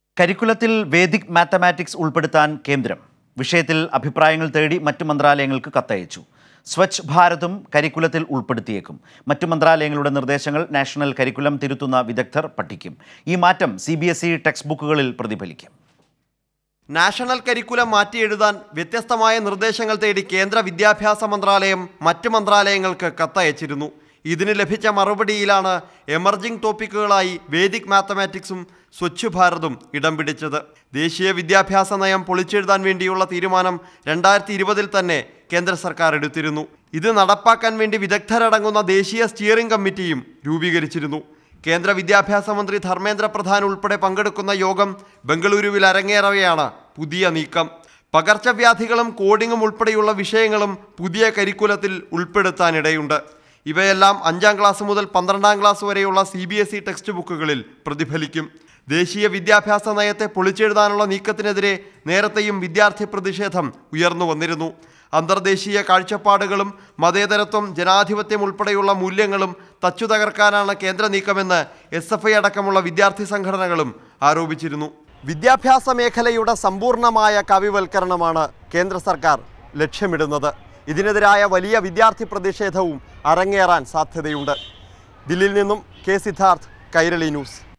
കരിക്കുലത്തിൽ Vedic mathematics ഉൾപ്പെടുത്താൻ കേന്ദ്രം. വിഷയത്തിൽ അഭിപ്രായങ്ങൾ തേടി മറ്റു മന്ത്രാലയങ്ങൾക്ക് കത്തയച്ചു. സ്വച്ഛ് ഭാരതും കരിക്കുലത്തിൽ ഉൾപ്പെടുത്തിയേക്കും. മറ്റു മന്ത്രാലയങ്ങളുടെ നിർദ്ദേശങ്ങൾ നാഷണൽ കരിക്കുലം തിരുത്തുന്ന വിദഗ്ധർ പഠിക്കും. ഈ മാറ്റം CBSE ടെക്സ്റ്റ് ബുക്കുകളിൽ പ്രതിഫലിക്കും. നാഷണൽ കരിക്കുലം മാറ്റിയെഴുതാൻ വ്യത്യസ്തമായ നിർദ്ദേശങ്ങൾ തേടി കേന്ദ്ര വിദ്യാഭ്യാസ മന്ത്രാലയം മറ്റ് മന്ത്രാലയങ്ങൾക്ക് കത്തയച്ചിരുന്നു. ഇതിന് ലഭിച്ച മറുപടിയിലാണ് എമർജിംഗ് ടോപ്പിക്കുകളായി വേദിക് മാത്തമാറ്റിക്സും സ്വച്ഛ് ഭാരതും ഇടം പിടിച്ചത്. ദേശീയ വിദ്യാഭ്യാസ നയം പൊളിച്ചെഴുതാൻ വേണ്ടിയുള്ള തീരുമാനം 2020 തന്നെ കേന്ദ്ര സർക്കാർ എടുത്തിരുന്നു. ഇത് നടപ്പാക്കാൻ വേണ്ടി വിദഗ്ധരടങ്ങുന്ന ദേശീയ സ്റ്റിയറിംഗ് കമ്മിറ്റിയും രൂപീകരിച്ചിരുന്നു. കേന്ദ്ര വിദ്യാഭ്യാസ മന്ത്രി ധർമ്മേന്ദ്ര പ്രധാൻ ഉൾപ്പെടെ പങ്കെടുക്കുന്ന യോഗം ബംഗളൂരുവിൽ അരങ്ങേറവെയാണ് പുതിയ നീക്കം. പകർച്ചവ്യാധികളും കോഡിങ്ങും ഉൾപ്പെടെയുള്ള വിഷയങ്ങളും പുതിയ കരിക്കുലത്തിൽ ഉൾപ്പെടുത്താനിടയുണ്ട്. ഇവയെല്ലാം 5ാം ക്ലാസ് മുതൽ 12ാം ക്ലാസ് വരെയുള്ള CBSE ടെക്സ്റ്റ് ബുക്കുകളിൽ പ്രതിഫലിക്കും. ദേശീയ വിദ്യാഭ്യാസ നയത്തെ പൊളിച്ചെഴുതാനുള്ള നീക്കത്തിനെതിരെ നേരത്തെയും വിദ്യാർത്ഥി പ്രതിഷേധം ഉയർന്നു വന്നിരുന്നു. അന്തർദേശീയ കാഴ്ചപ്പാടുകളും മതേതരത്വം, ജനാധിപത്യം ഉൾപ്പെടെയുള്ള മൂല്യങ്ങളും തച്ചു തകർക്കാനാണ് കേന്ദ്ര നീക്കമെന്ന് SFI അടക്കമുള്ള വിദ്യാർത്ഥി സംഘടനകളും ആരോപിച്ചിരുന്നു. വിദ്യാഭ്യാസ മേഖലയുടെ സമ്പൂർണമായ കാവ്യവൽക്കരണമാണ് കേന്ദ്ര സർക്കാർ ലക്ഷ്യമിടുന്നത്. ഇതിനെതിരായ വലിയ വിദ്യാർത്ഥി പ്രതിഷേധവും അരങ്ങേറാൻ സാധ്യതയുണ്ട്. ദില്ലിയിൽ നിന്നും K. സിദ്ധാർത്ഥ്, കൈരളി ന്യൂസ്.